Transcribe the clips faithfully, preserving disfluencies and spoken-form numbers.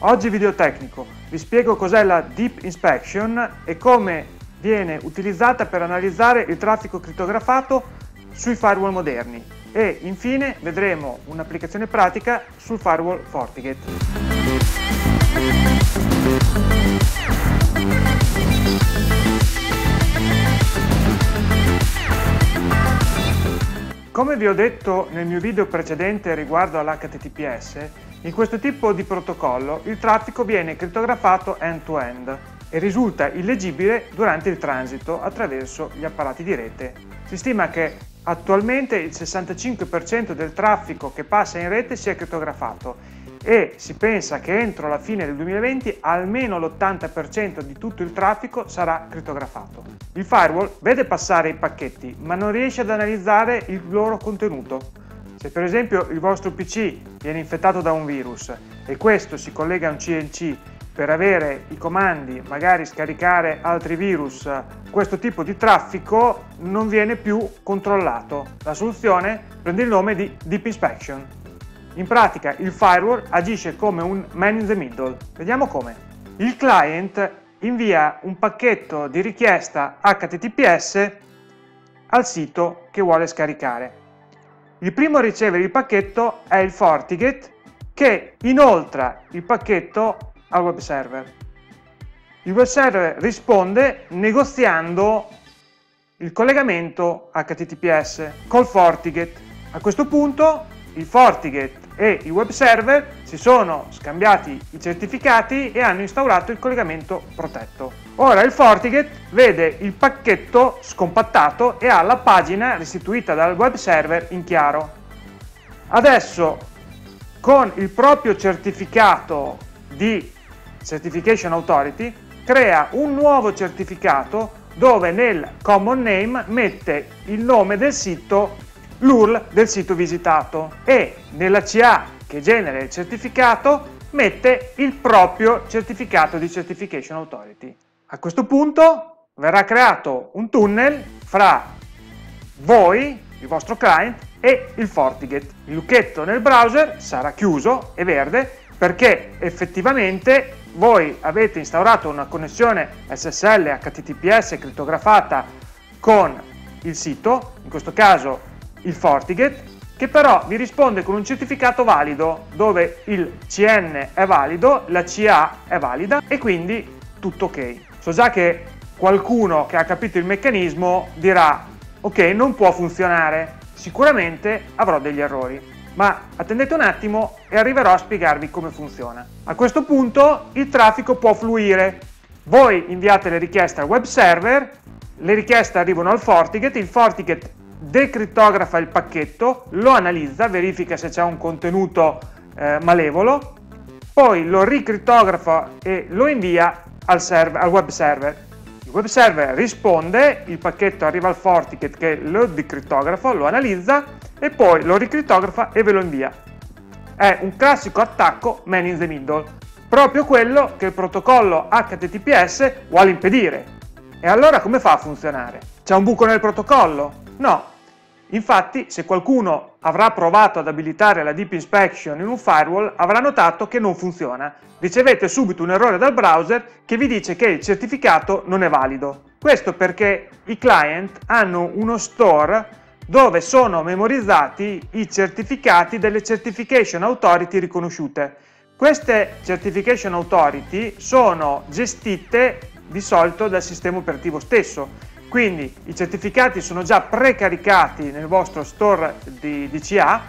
Oggi video tecnico, vi spiego cos'è la Deep Inspection e come viene utilizzata per analizzare il traffico crittografato sui firewall moderni e infine vedremo un'applicazione pratica sul firewall FortiGate. Come vi ho detto nel mio video precedente riguardo all'H T T P S, in questo tipo di protocollo il traffico viene crittografato end-to-end e risulta illeggibile durante il transito attraverso gli apparati di rete. Si stima che attualmente il sessantacinque per cento del traffico che passa in rete sia crittografato e si pensa che entro la fine del duemilaventi almeno l'ottanta per cento di tutto il traffico sarà crittografato. Il firewall vede passare i pacchetti ma non riesce ad analizzare il loro contenuto. Se per esempio il vostro P C viene infettato da un virus e questo si collega a un C N C per avere i comandi, magari scaricare altri virus, questo tipo di traffico non viene più controllato. La soluzione prende il nome di Deep Inspection. In pratica il firewall agisce come un man in the middle. Vediamo come. Il client invia un pacchetto di richiesta H T T P S al sito che vuole scaricare. Il primo a ricevere il pacchetto è il FortiGate che inoltra il pacchetto al web server. Il web server risponde negoziando il collegamento H T T P S col FortiGate. A questo punto il FortiGate e il web server si sono scambiati i certificati e hanno instaurato il collegamento protetto. Ora il FortiGate vede il pacchetto scompattato e ha la pagina restituita dal web server in chiaro. Adesso con il proprio certificato di Certification Authority crea un nuovo certificato dove nel common name mette il nome del sito, l'U R L del sito visitato e nella C A che genera il certificato mette il proprio certificato di Certification Authority. A questo punto verrà creato un tunnel fra voi, il vostro client, e il FortiGate. Il lucchetto nel browser sarà chiuso e verde perché effettivamente voi avete instaurato una connessione S S L H T T P S crittografata con il sito, in questo caso il FortiGate, che però vi risponde con un certificato valido dove il C N è valido, la C A è valida e quindi tutto ok. So già che qualcuno che ha capito il meccanismo dirà ok, non può funzionare, sicuramente avrò degli errori. Ma attendete un attimo e arriverò a spiegarvi come funziona. A questo punto il traffico può fluire. Voi inviate le richieste al web server, le richieste arrivano al FortiGate, il FortiGate decrittografa il pacchetto, lo analizza, verifica se c'è un contenuto eh, malevolo, poi lo ricrittografa e lo invia al, server, al web server. Il web server risponde, il pacchetto arriva al FortiGate che lo decrittografa, lo analizza e poi lo ricrittografa e ve lo invia. È un classico attacco man in the middle, proprio quello che il protocollo H T T P S vuole impedire. E allora come fa a funzionare? C'è un buco nel protocollo? No. Infatti, se qualcuno avrà provato ad abilitare la Deep Inspection in un firewall, avrà notato che non funziona. Ricevete subito un errore dal browser che vi dice che il certificato non è valido. Questo perché i client hanno uno store dove sono memorizzati i certificati delle Certification Authority riconosciute. Queste Certification Authority sono gestite di solito dal sistema operativo stesso. Quindi i certificati sono già precaricati nel vostro store di, di C A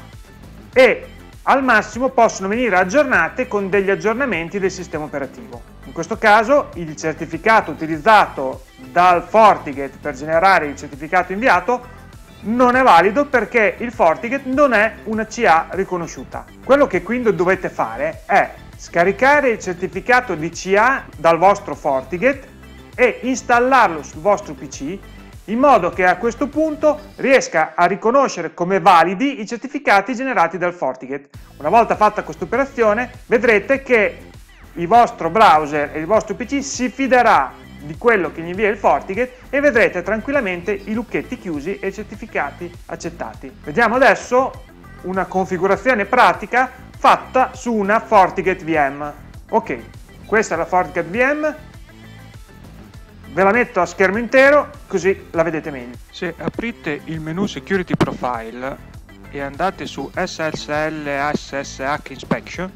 e al massimo possono venire aggiornate con degli aggiornamenti del sistema operativo. In questo caso il certificato utilizzato dal FortiGate per generare il certificato inviato non è valido perché il FortiGate non è una C A riconosciuta. Quello che quindi dovete fare è scaricare il certificato di C A dal vostro FortiGate e installarlo sul vostro P C in modo che a questo punto riesca a riconoscere come validi i certificati generati dal FortiGate. Una volta fatta questa operazione vedrete che il vostro browser e il vostro P C si fiderà di quello che gli invia il FortiGate e vedrete tranquillamente i lucchetti chiusi e i certificati accettati. Vediamo adesso una configurazione pratica fatta su una FortiGate V M. Ok, questa è la FortiGate V M, ve la metto a schermo intero così la vedete meglio. Se aprite il menu Security Profile e andate su S S L S S H Inspection,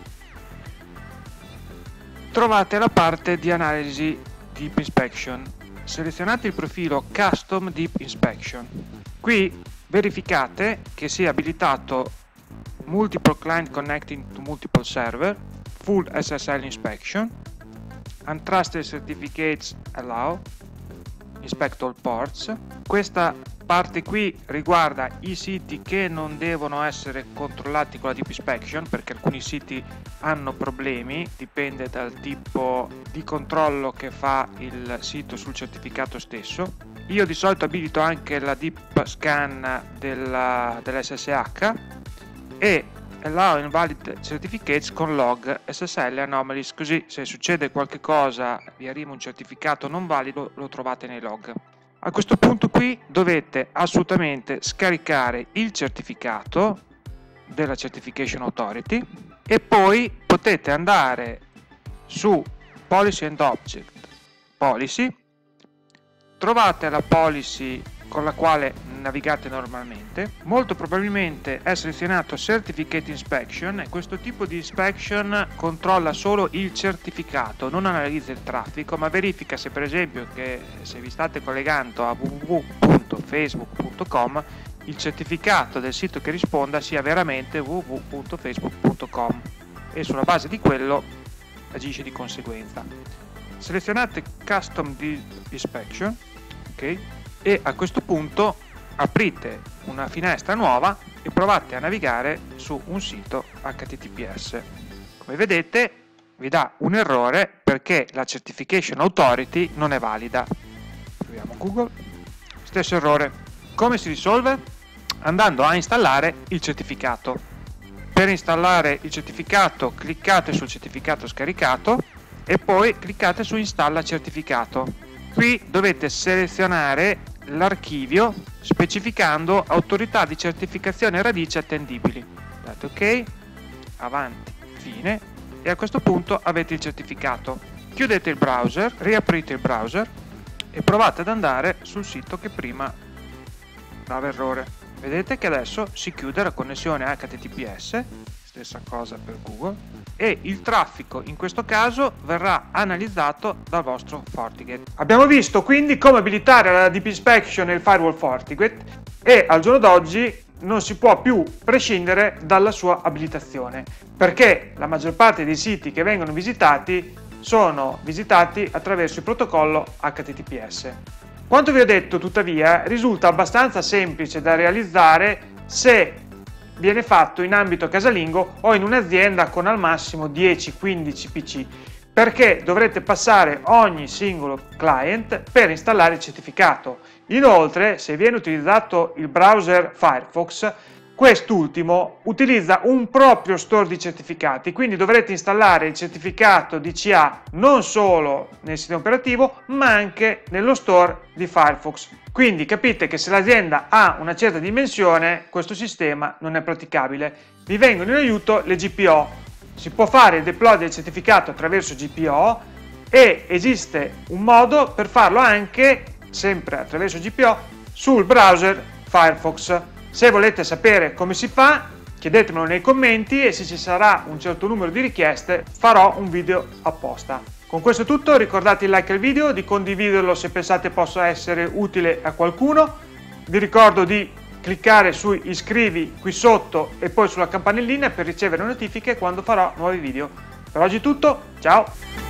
trovate la parte di analisi Deep Inspection. Selezionate il profilo Custom Deep Inspection. Qui verificate che sia abilitato Multiple Client Connecting to Multiple Server, Full S S L Inspection, Untrusted Certificates Allow, Inspect All Ports. Questa parte qui riguarda i siti che non devono essere controllati con la Deep Inspection, perché alcuni siti hanno problemi, dipende dal tipo di controllo che fa il sito sul certificato stesso. Io di solito abilito anche la Deep Scan della, dell'S S H e Allow Invalid Certificates con log S S L Anomalies, così se succede qualche cosa, vi arriva un certificato non valido, lo trovate nei log. A questo punto qui dovete assolutamente scaricare il certificato della Certification Authority e poi potete andare su Policy and Object Policy, trovate la policy con la quale navigate normalmente. Molto probabilmente è selezionato Certificate Inspection e questo tipo di inspection controlla solo il certificato, non analizza il traffico, ma verifica se per esempio che se vi state collegando a w w w punto facebook punto com il certificato del sito che risponda sia veramente w w w punto facebook punto com e sulla base di quello agisce di conseguenza. Selezionate Custom Deep Inspection, ok? E a questo punto aprite una finestra nuova e provate a navigare su un sito H T T P S. Come vedete vi dà un errore perché la Certification Authority non è valida. Proviamo Google, stesso errore. Come si risolve? Andando a installare il certificato. Per installare il certificato cliccate sul certificato scaricato e poi cliccate su Installa certificato. Qui dovete selezionare l'archivio specificando autorità di certificazione radice attendibili. Date ok, avanti, fine e a questo punto avete il certificato. Chiudete il browser, riaprite il browser e provate ad andare sul sito che prima dava errore. Vedete che adesso si chiude la connessione H T T P S, stessa cosa per Google, e il traffico in questo caso verrà analizzato dal vostro FortiGate. Abbiamo visto quindi come abilitare la Deep Inspection e il firewall FortiGate e al giorno d'oggi non si può più prescindere dalla sua abilitazione perché la maggior parte dei siti che vengono visitati sono visitati attraverso il protocollo H T T P S. Quanto vi ho detto tuttavia risulta abbastanza semplice da realizzare se viene fatto in ambito casalingo o in un'azienda con al massimo dieci quindici P C, perché dovrete passare ogni singolo client per installare il certificato. Inoltre, se viene utilizzato il browser Firefox, quest'ultimo utilizza un proprio store di certificati, quindi dovrete installare il certificato D C A non solo nel sistema operativo, ma anche nello store di Firefox. Quindi capite che se l'azienda ha una certa dimensione, questo sistema non è praticabile. Vi vengono in aiuto le G P O. Si può fare il deploy del certificato attraverso G P O e esiste un modo per farlo anche, sempre attraverso G P O, sul browser Firefox. Se volete sapere come si fa, chiedetemelo nei commenti e se ci sarà un certo numero di richieste farò un video apposta. Con questo è tutto, ricordate di like al video, di condividerlo se pensate possa essere utile a qualcuno. Vi ricordo di cliccare su iscrivi qui sotto e poi sulla campanellina per ricevere notifiche quando farò nuovi video. Per oggi è tutto, ciao!